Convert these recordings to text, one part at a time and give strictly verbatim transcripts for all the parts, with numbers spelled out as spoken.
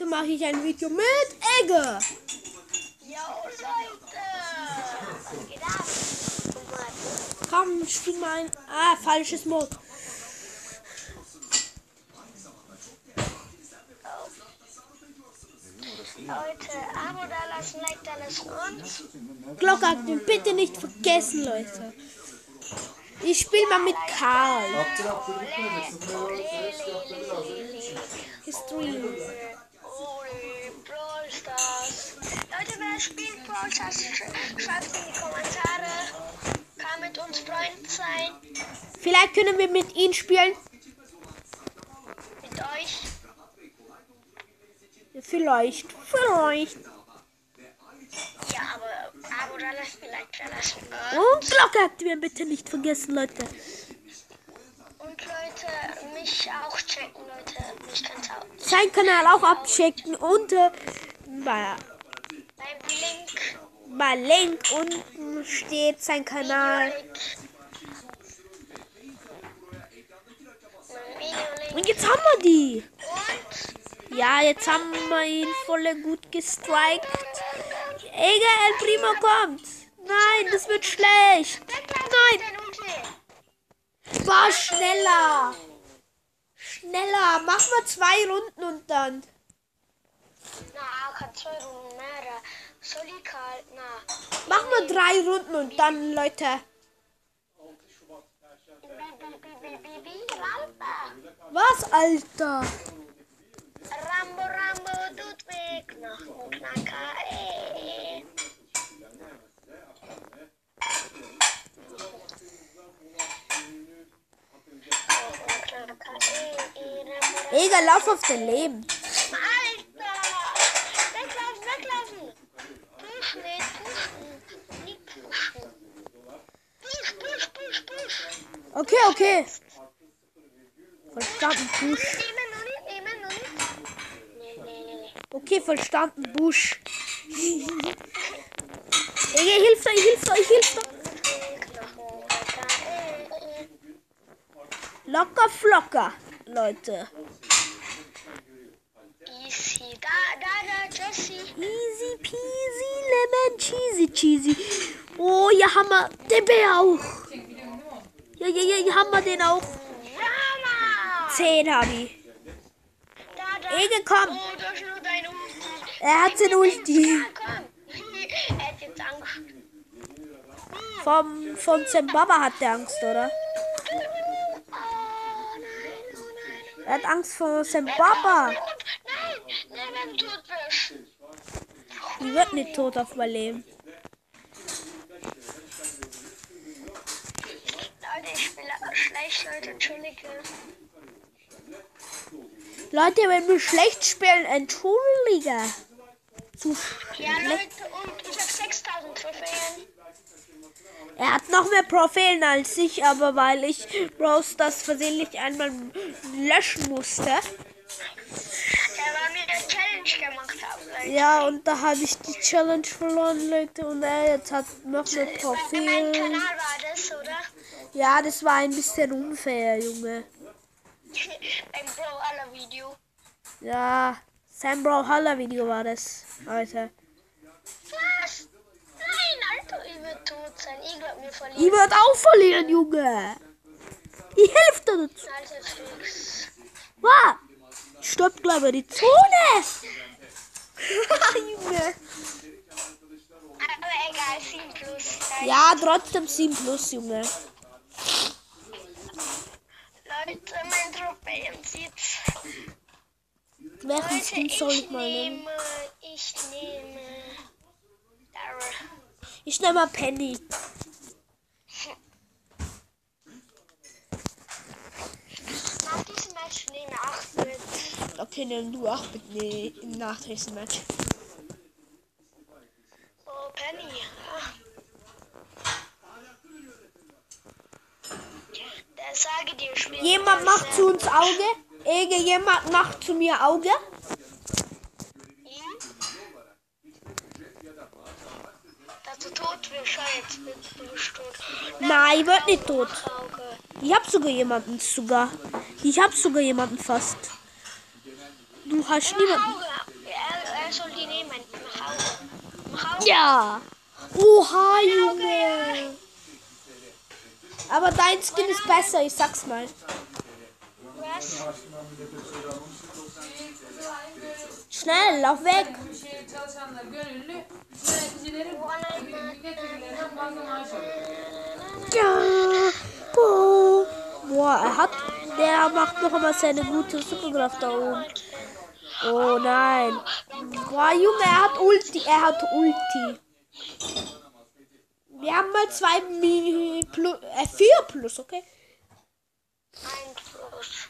heute mache ich ein Video mit Egge. Jo, Leute. Was geht ab? Komm, spiel mal ein. Ah, falsches Mod. Leute, Abo da lassen, Like da lassen und Glocke aktivieren, bitte nicht vergessen, Leute. Ich spiele mal mit Karl. History. Ole, Brawl Stars. Leute, wer spielt Brawl Stars, schreibt in die Kommentare. Kann mit uns Freund sein. Vielleicht können wir mit ihm spielen. Mit euch. Vielleicht. Vielleicht. Ja, aber Abo da lassen, Like da lassen. Und Glocke aktivieren, bitte nicht vergessen, Leute. Und Leute, mich auch checken, Leute. Mich kann's auch. Sein Kanal auch abchecken und äh, bei, Beim Link. bei Link unten steht sein Kanal. Videolink. Videolink. Und jetzt haben wir die. Und Ja, jetzt haben wir ihn voll gut gestrikt. Ege, El Primo kommt. Nein, das wird schlecht. Nein, war schneller. Schneller. Mach mal zwei Runden und dann. na, kann zwei Runden mehr. Soll ich halt, na. Mach mal drei Runden und dann, Leute. Was, Alter? Rambo, Rambo, tut weh, Knochen, Knacker, ey. Ege, lauf auf dein Leben. Alter! Weglaufen, weglaufen! Pushen, nicht pushen. Nicht pushen. Push, push, push, push. Okay, okay. Verstanden, Busch. Nehmen, noch nicht, nehmen, noch nicht. Nee, nee, nee, nee. Okay, verstanden, Busch. Ege, hilf doch, hilf doch, hilf doch. Knochen, Knacker, ey. Locker, flocker, Leute. Easy. Da, da, da, Jessie. Easy peasy, lemon cheesy cheesy. Oh, ja, haben wir den Bär auch. Ja, ja, ja, ja, haben wir den auch. Rama! Zehn habe ich. Da, da. Ege, komm. Oh, da ist nur dein Ulti. Er hat den Ulti. Ja, komm. Er hat jetzt Angst. Vom, von Zimbabwe hat der Angst, oder? Oh, nein, oh, nein. Er hat Angst vor Zimbabwe. Nein, nein, wenn du tot bist. Die wird nicht tot auf mein Leben. Leute, ich spiele schlecht, Leute, entschuldige. Leute, wenn wir schlecht spielen, entschuldige. Zu Ja, schlecht. Leute, und ich habe sechstausend Trophäen. Er hat noch mehr Trophäen als ich, aber weil ich Rose das versehentlich einmal löschen musste. Ja, weil wir eine Challenge gemacht haben, Leute. Ja, und da habe ich die Challenge verloren, Leute. Und er jetzt hat noch mehr Bei meinem Trophäen. Kanal war das, oder? Ja, das war ein bisschen unfair, Junge. Beim Brawler-Video. Ja, Sam Brawlhalla Video war das, Leute. Was? Nein, Alter, ich will tot sein. Ich glaube, wir verlieren. Ich werde auch verlieren, Junge. Ich helfe dir dazu. Alter, fix. Was? Stoppt, glaube ich, die Zone. Junge. Aber egal, sieben plus. Ja, trotzdem sieben plus, Junge. Leute, mein Trophäen sitzt. Welchen Leute, Skin soll ich ich mal nehmen? nehme, ich nehme. Dara. Ich nehme mal Penny. Nach diesem Match nehme ich acht mit. Okay, nimm du auch mit nee, im nachrichten Match. Oh, Penny. Ah. Der sage dir, spielt. Jemand macht zu uns Auge. Ege, jemand macht zu mir Auge. Ihm? Dass du tot wirst, jetzt bist du tot. Nein, ich werd nicht tot. Auge. Ich hab sogar jemanden sogar. Ich hab sogar jemanden fast. Du hast niemanden. Auge. wer soll die nehmen? Nach Hause. Nach Hause. Ja. Oha, Junge. Aber dein Skin ist besser, ich sag's mal. Was? Schnell, lauf weg. Ja. Oh. Boah, er hat, der macht noch einmal seine gute Superkraft da oben. Oh nein. Boah, Junge, er hat Ulti, er hat Ulti. Wir haben mal zwei Mi- plus, äh, vier plus, okay? Ein plus.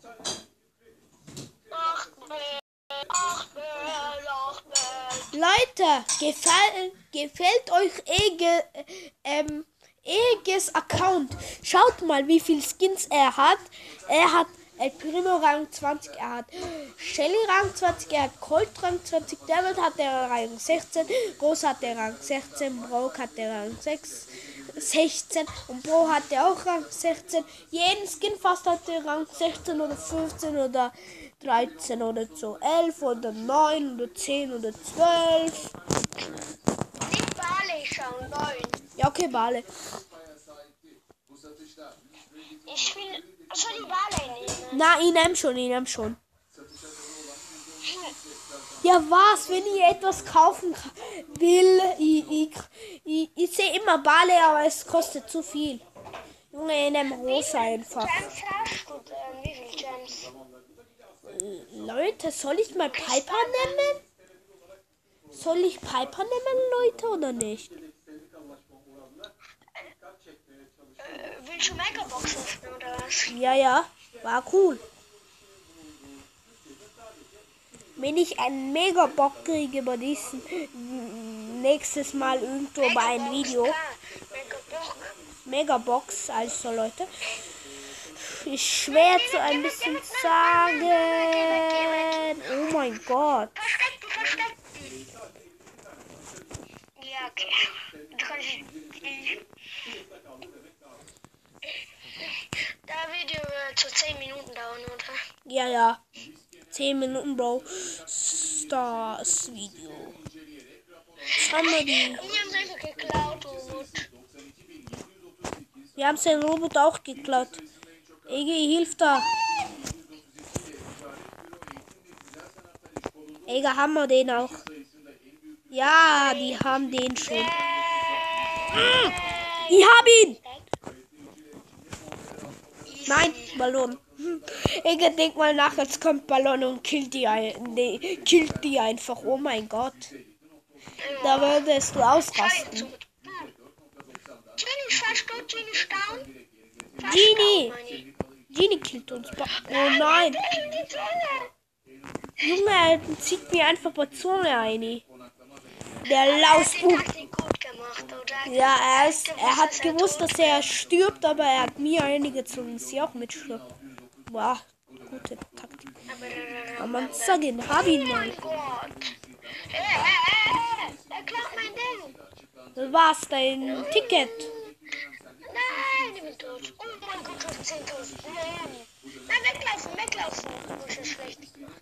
Acht Bell, acht Bell, acht Bell. Leute, gefällt, gefällt euch Ege, ähm, Eges Account? Schaut mal, wie viel Skins er hat. Er hat El Primo Rang zwanzig, er hat Shelly Rang zwanzig, er hat Colt Rang zwanzig, David hat der Rang sechzehn, Rose hat der Rang sechzehn, Brock hat der Rang sechs, sechzehn und Bro hat der auch Rang sechzehn. Jeden Skin fast hat der Rang sechzehn oder fünfzehn oder dreizehn oder so, elf oder neun oder zehn oder zwölf. Nicht Bale schauen, neun. Ja, okay, Bale. Ich will. Soll die Bale nehmen? Na, ich nehm schon, ich nehm schon. Ja, was, wenn ich etwas kaufen ka- will, ich, ich, ich, ich sehe immer Bale, aber es kostet zu viel. Junge, ich nehm Rosa einfach. Gems hast du denn? Wie viel Gems? Leute, soll ich mal Piper nehmen? Soll ich Piper nehmen, Leute, oder nicht? Äh, willst du Megabox öffnen oder was? Ja, ja, war cool. Wenn ich einen Mega-Bock kriege bei diesem mm, nächstes Mal irgendwo bei einem Video. Megabox. Megabox, also Leute. Ist schwer zu ein bisschen sagen. Oh mein Gott. Versteck die, versteck die. Ja, okay. Du kannst die. Das Video wird so zehn Minuten dauern, oder? Ja, ja. zehn Minuten, Bro. Stars Video. Was haben wir die? Wir haben es einfach geklaut und. Wir haben seinen Robot auch geklaut. Ege, hilf da. Ege, haben wir den auch? Ja, die haben den schon. Ah, ich hab ihn! Nein, Ballon. Hm. Ege, denk mal nach, jetzt kommt Ballon und killt die, ein, nee, killt die einfach. Oh mein Gott. Da würdest du ausrasten. Genie ist fast tot, Genie ist down. Fast Genie! down, meine ich. Genie killt uns. Ba- Oh nein. Die Zunge. Junge, er zieht mir einfach bei Zunge ein. Der Er hat die Lausbub. Taktik gut gemacht, oder? Ja, er, ist, er hat gewusst, dass er stirbt, aber er hat mir eingezogen, dass sie auch mitstirbt. Boah, gute Taktik. Kann man sagen, hab ihn Oh mal. mein Gott. Äh, äh, äh, er klaut mein Ding. Das war's, dein Ticket. Nein, ich bin tot. Oh mein Gott, du hast zehntausend. Nein, weglaufen, weglaufen. Das ist schlecht.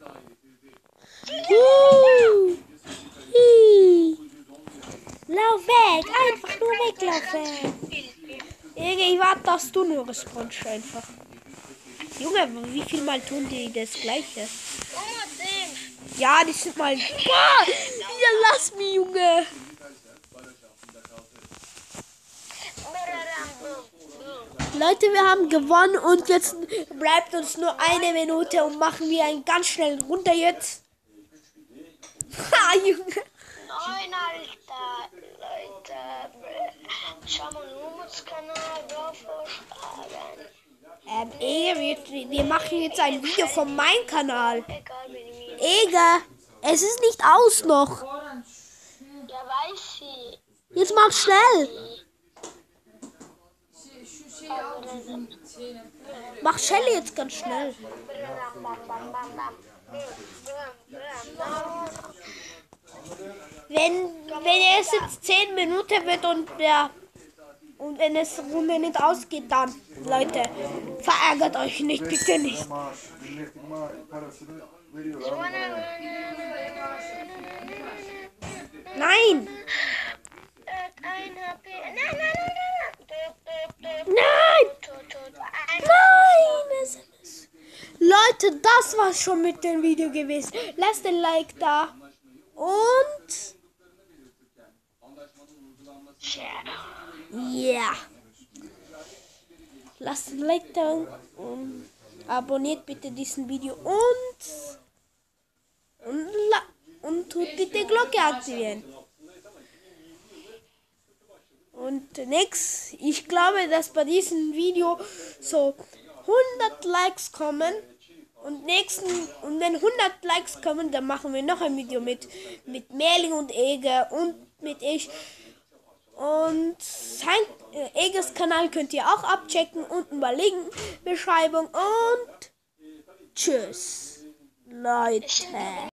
Uh, uh. Lauf weg, einfach nur weglaufen. Ich warte, dass du nur respawnst einfach. Junge, wie viel Mal tun die das Gleiche? Oh, dem. Ja, die sind mal... Boah, wieder lass mich, Junge. Leute, wir haben gewonnen und jetzt bleibt uns nur eine Minute und machen wir einen ganz schnellen runter jetzt. Ha, Junge. Nein, Alter. Leute. Schau mal, Lumuts Kanal, Dorfvorschlagen. Ähm, Ege, wir, wir machen jetzt ein Video von meinem Kanal. Egal, wenn ich mir. Ege, es ist nicht aus noch. Ja, weiß ich. Jetzt mach schnell. Mach Shelly jetzt ganz schnell. Wenn, wenn es jetzt zehn Minuten wird und der und wenn es Runde nicht ausgeht, dann Leute, verärgert euch nicht, bitte nicht. Sonra Nein! Äh, ein H P. Nein, nein, nein, nein. Tot, tot, tot. Nein! Tot, tot. Ein Nein! S M S. Leute, das war's schon mit dem Video gewesen. Lasst ein Like da. Und... Ja. Lasst ein Like da. Und abonniert bitte diesen Video. Und... Und, la und tut bitte Glocke aktivieren. Und nix, ich glaube, dass bei diesem Video so hundert Likes kommen. Und nächsten, und wenn hundert Likes kommen, dann machen wir noch ein Video mit, mit Merlin und Eger und mit ich. Und sein, äh, Egers Kanal könnt ihr auch abchecken, unten bei Link-Beschreibung. Und tschüss, Leute.